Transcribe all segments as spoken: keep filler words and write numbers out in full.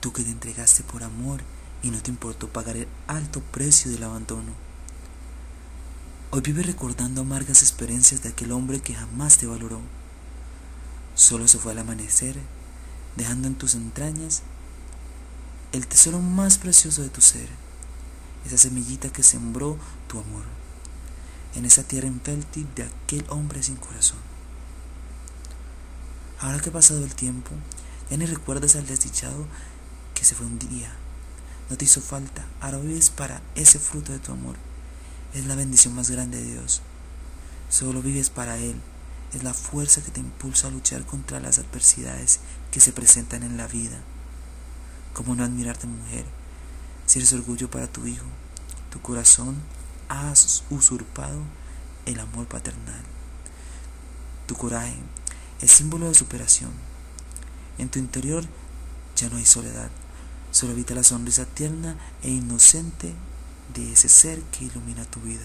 tú que te entregaste por amor y no te importó pagar el alto precio del abandono. Hoy vives recordando amargas experiencias de aquel hombre que jamás te valoró. Solo se fue al amanecer, dejando en tus entrañas el tesoro más precioso de tu ser, esa semillita que sembró tu amor, en esa tierra infértil de aquel hombre sin corazón. Ahora que ha pasado el tiempo, ya ni recuerdas al desdichado que se fue un día. No te hizo falta, ahora vives para ese fruto de tu amor. Es la bendición más grande de Dios. Solo vives para Él. Es la fuerza que te impulsa a luchar contra las adversidades que se presentan en la vida. ¿Cómo no admirarte, mujer, si eres orgullo para tu hijo? Tu corazón ha usurpado el amor paternal. Tu coraje es símbolo de superación. En tu interior ya no hay soledad, solo habita la sonrisa tierna e inocente de ese ser que ilumina tu vida.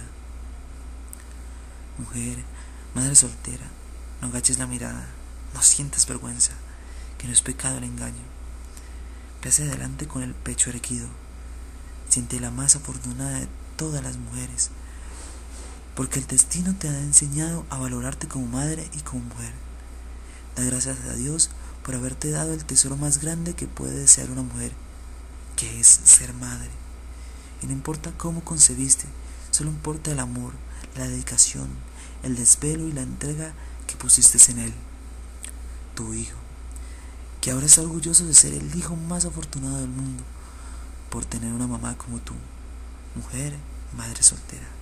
Mujer, madre soltera, no agaches la mirada, no sientas vergüenza, que no es pecado el engaño. Ve hacia adelante con el pecho erguido, siente la más afortunada de todas las mujeres, porque el destino te ha enseñado a valorarte como madre y como mujer. Da gracias a Dios por haberte dado el tesoro más grande que puede desear una mujer, que es ser madre. Y no importa cómo concebiste, solo importa el amor, la dedicación, el desvelo y la entrega que pusiste en él. Tu hijo, que ahora está orgulloso de ser el hijo más afortunado del mundo, por tener una mamá como tú, mujer, madre soltera.